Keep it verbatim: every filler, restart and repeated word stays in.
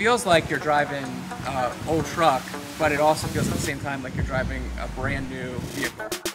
feels like you're driving an old truck, but it also feels at the same time like you're driving a brand new vehicle.